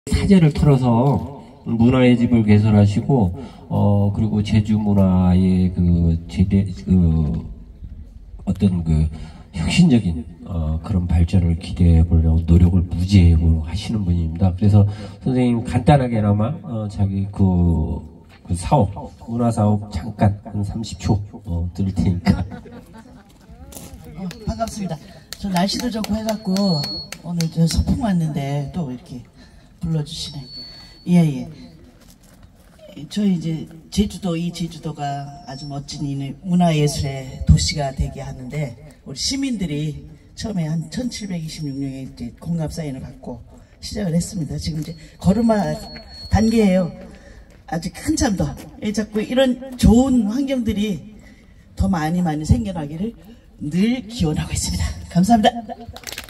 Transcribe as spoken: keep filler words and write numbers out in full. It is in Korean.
사제를 틀어서 문화의 집을 개설하시고 어 그리고 제주 문화의 그 제대 그 어떤 그 혁신적인 어 그런 발전을 기대해 보려고 노력을 무지해 하시는 분입니다. 그래서 선생님 간단하게나마 어 자기 그, 그 사업 문화 사업 잠깐 한 삼십 초 어 드릴 테니까. 어, 반갑습니다. 저 날씨도 좋고 해갖고 오늘 저 소풍 왔는데 또 이렇게 불러주시네. 예예. 예. 저희 이제 제주도 이 제주도가 아주 멋진 이 문화예술의 도시가 되게 하는데 우리 시민들이 처음에 한 천칠백이십육 명의 이제 공감 사인을 받고 시작을 했습니다. 지금 이제 걸음마 단계예요. 아직 한참 더. 예, 자꾸 이런 좋은 환경들이 더 많이 많이 생겨나기를 늘 기원하고 있습니다. 감사합니다.